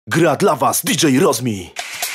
Gra dla was DJ Rozmi.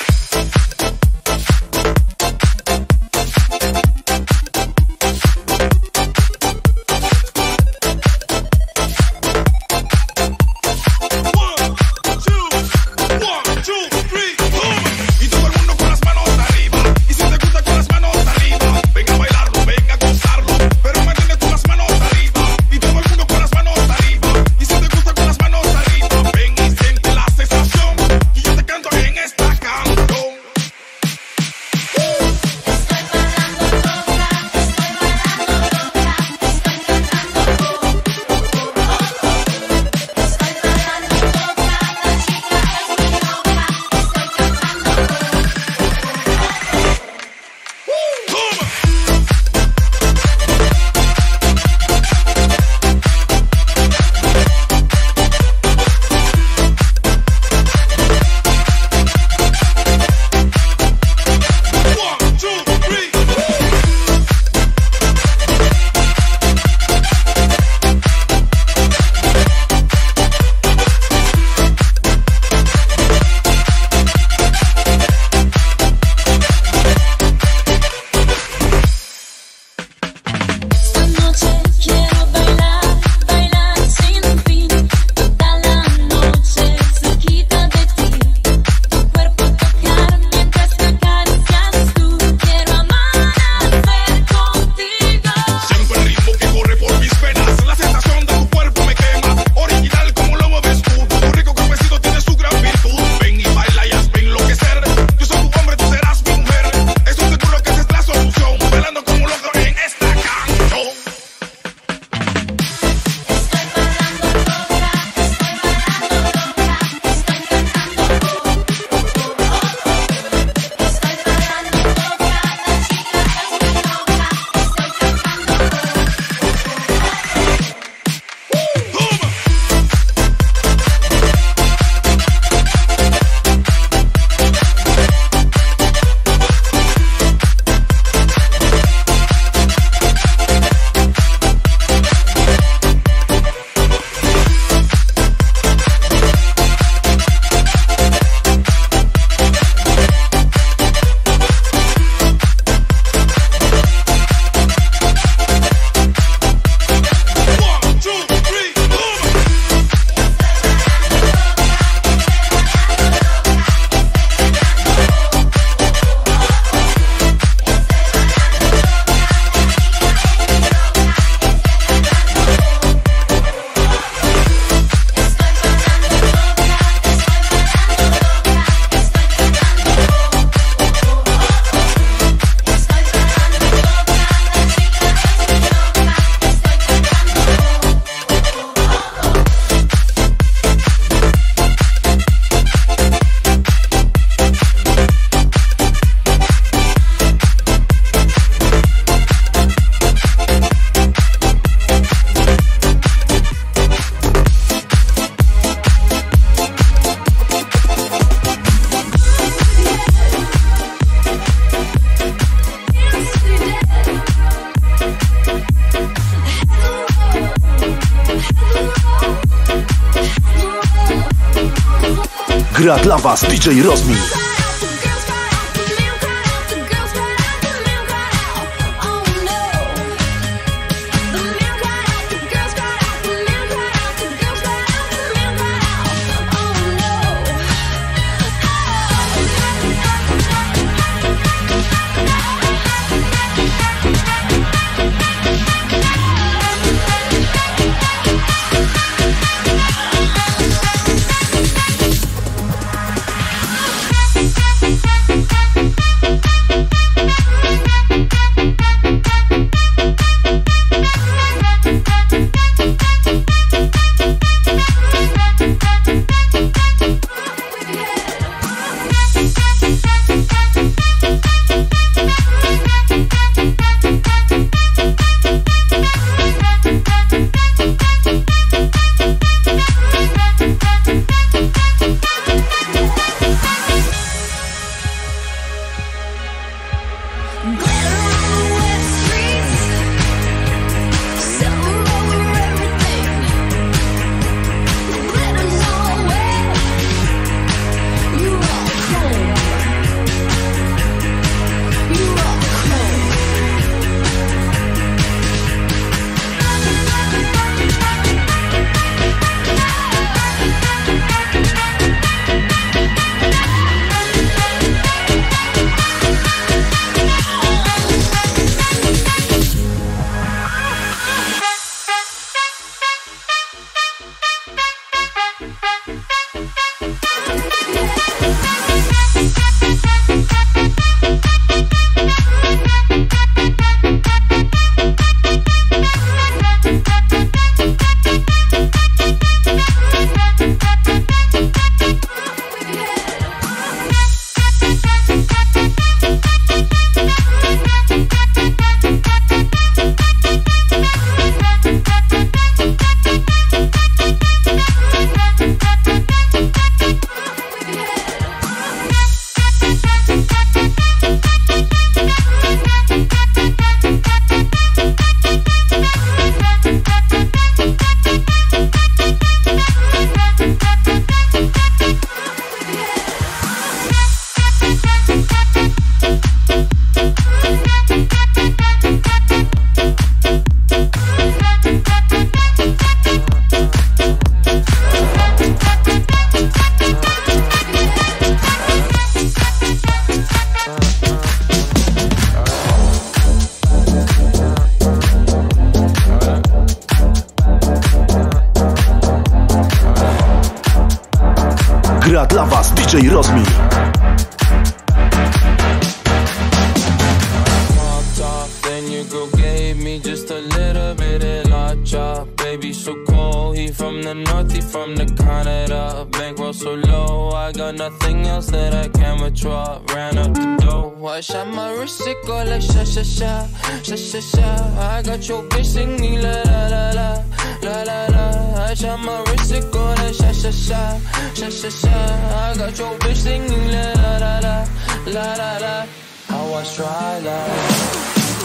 Gra dla was DJ Rozmi. Gra dla was DJ Rozmi. Then your girl gave me just a little bit of la chop. Baby so cold, he from the north, he from the Canada. Bankroll so low, I got nothing else that I can withdraw. Ran up the dough, I shot my wrist, it go like sha sha sha, sha sha sha. I got your bitch singing la la la la, la la la. I shot my wrist, it go like sha sha sha, sha sha sha. I got your bitch singing la la la la, la la la. How I try like.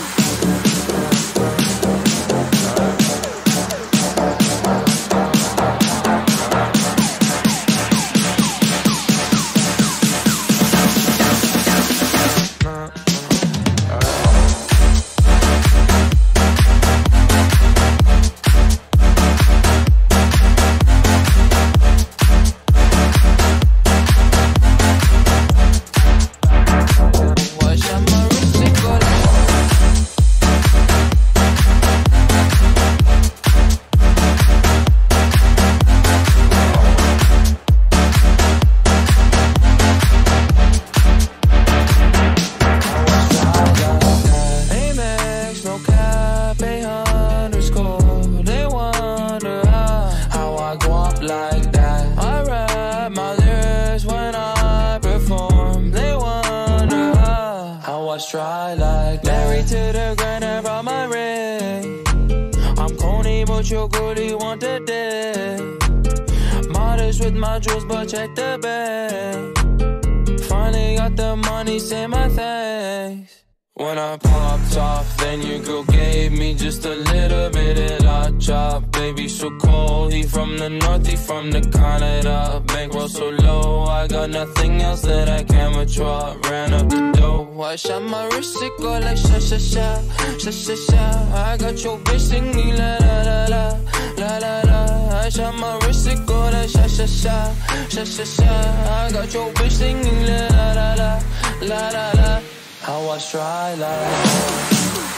Try like married to the grind and brought my ring. I'm corny but your goodie want the dick. Modest with my jewels but check the bag. Finally got the money, say my thanks. When I popped off, then your girl gave me just a little bit of la chop. Baby so cold, he from the north, he from the Canada. Bankroll so low, I got nothing else that I can withdraw. Ran up the dough, I shot my wrist, it go like sha sha sha, sha sha sha. I got your bitch singing la la la la, la la la. I shot my wrist, it go like sha sha sha, sha sha sha. I got your bitch singing la la la la, la la la. How I try like.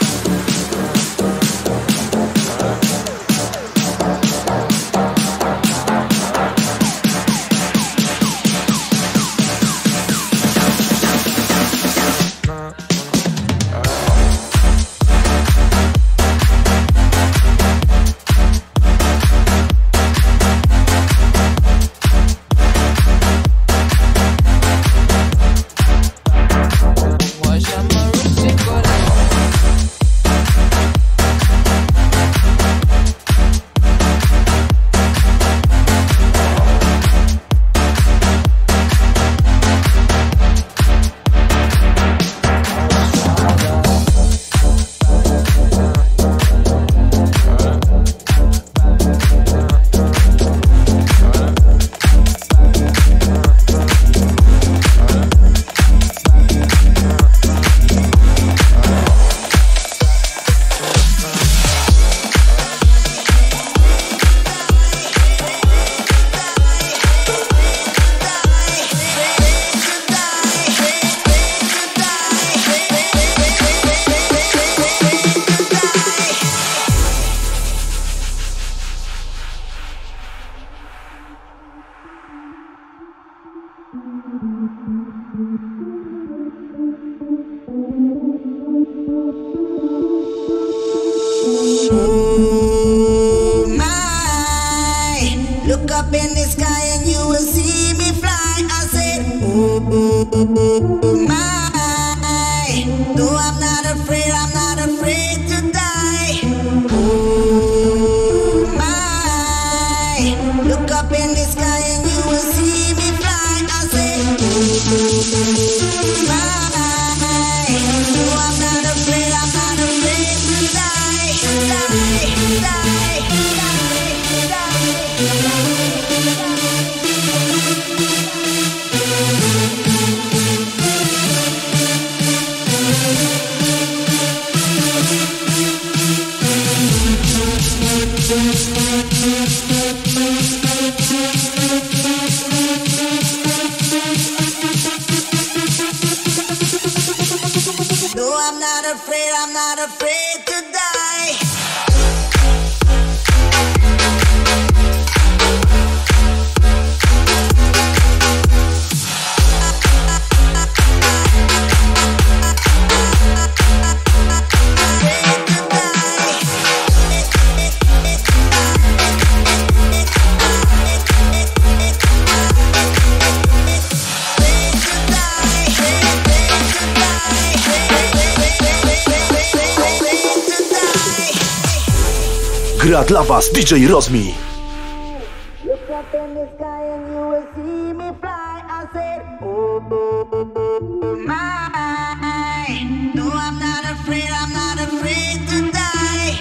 Oh my, look up in the sky and you will see me fly. I said, oh my, though I'm not afraid to die. Oh my, look up in the sky and you will see me fly. I said, oh my, though I'm not afraid to die, die, die, die, die. No, I'm not afraid to die. Gra dla was DJ Rozmi. Look up in the sky and you will see me fly. I said, oh, oh, oh, oh, my. No, I'm not afraid to die.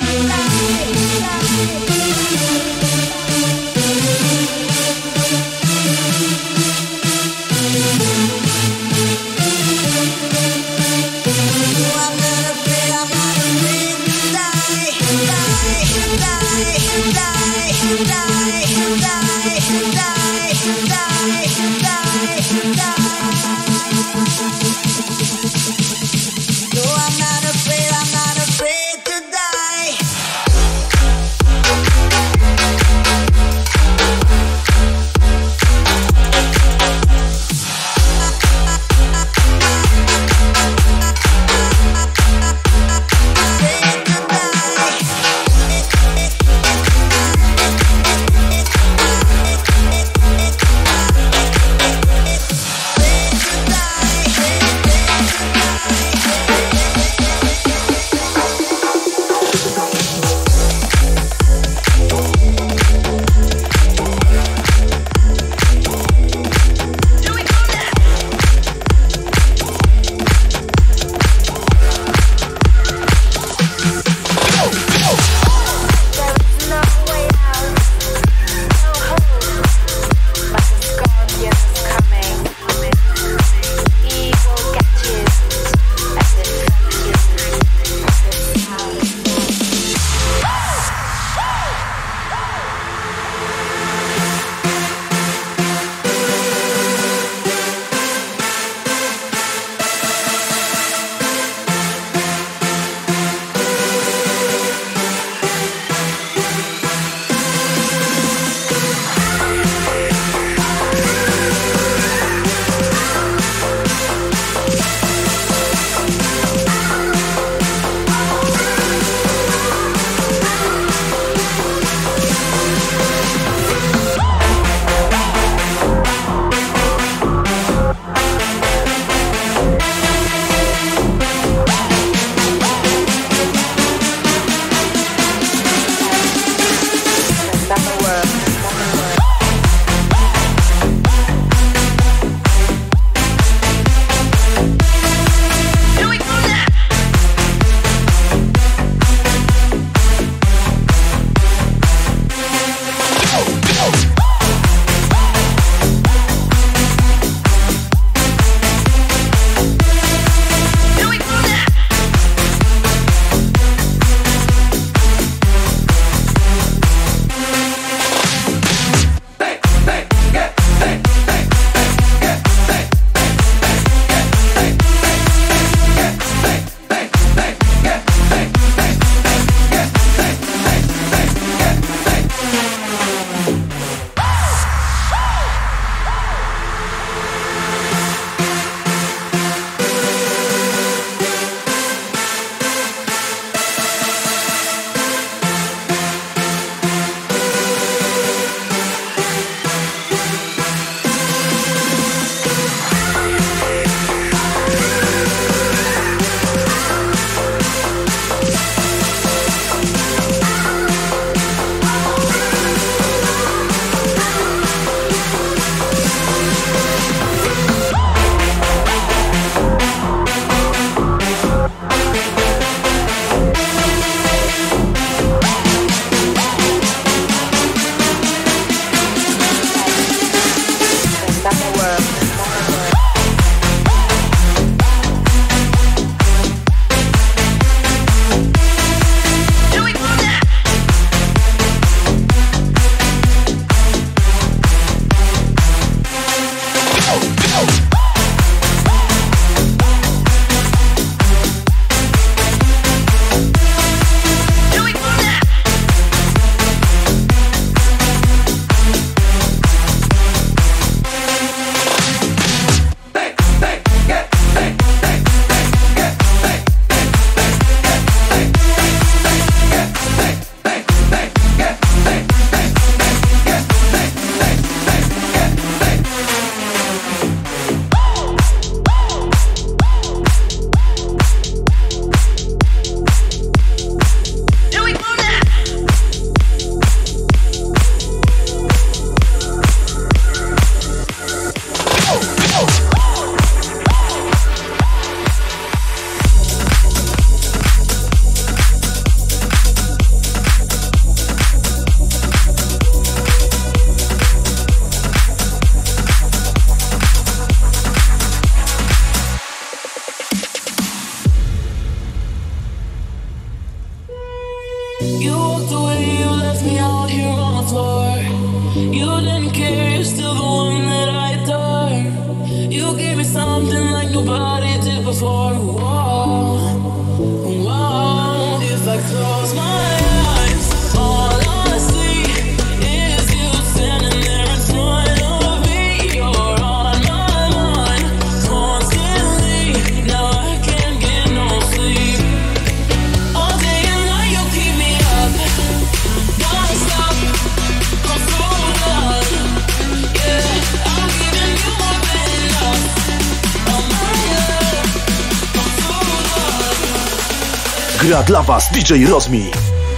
Gra dla was DJ Rozmi.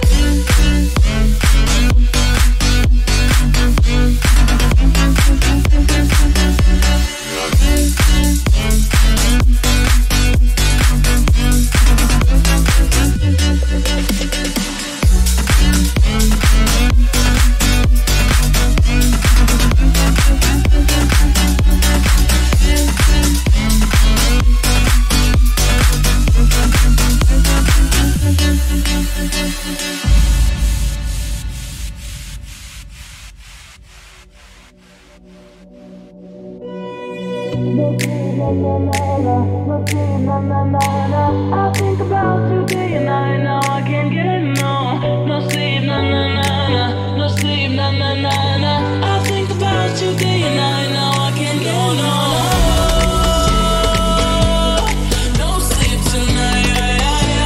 I think about you day and night. Now I can't get no sleep, no sleep, I think about you day and night. Now I can't get no sleep tonight.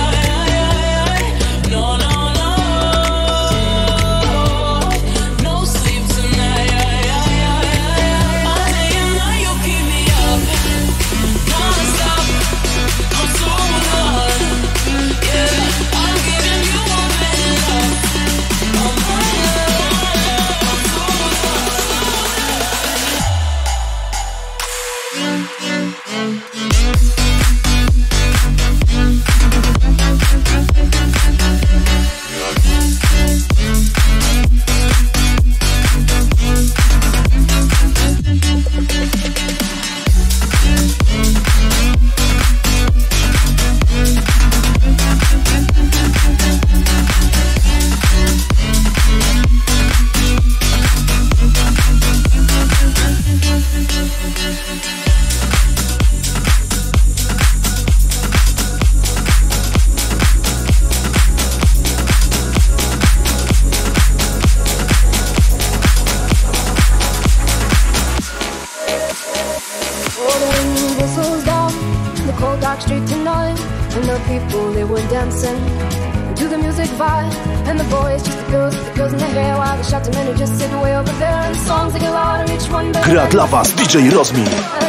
No sleep tonight. All day and night you keep me up, non-stop. I'm so done. Yeah, I'm giving you all my love. All my love. I'm so street tonight, and the people, they were dancing to the music vibe, and the boys, just the girls in their hair, while the shouting men who just sit way over there, and the songs they get louder, each one better. Gra dla was DJ Rozmi.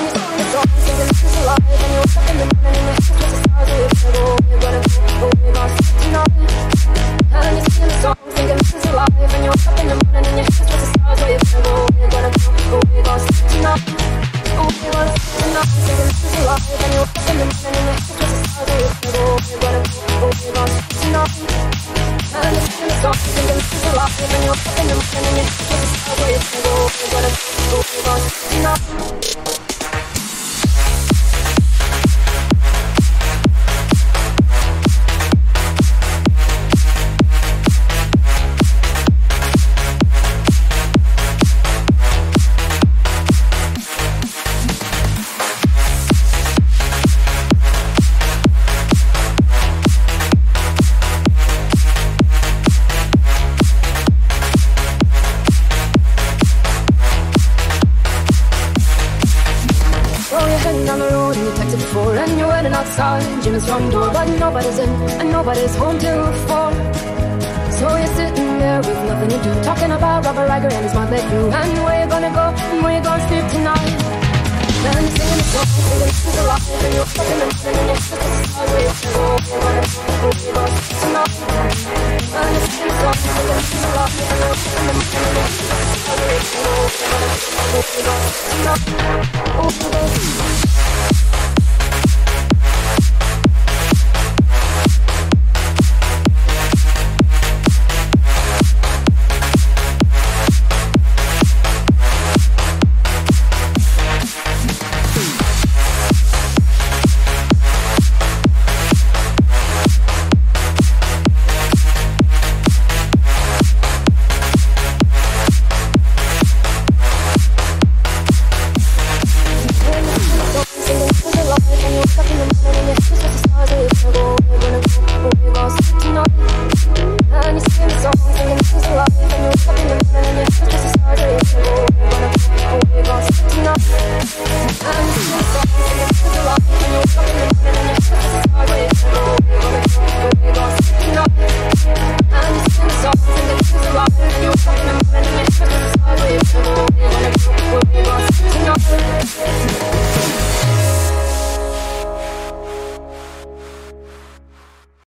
Gym's front door, but nobody's in, and nobody's home till 4. So you're sitting there with nothing to do, talking about Robert Riker and his motley crew, and where you gonna go, and where you gonna sleep tonight. Then you're singing a song, thinking this is a lot, and you're fucking and you're sick of the stars, where you gonna go, where you gonna sleep tonight. Then you're singing a song, thinking this is a lot, and you're fucking and you're sick of the stars, where you gonna go, where you gonna sleep tonight.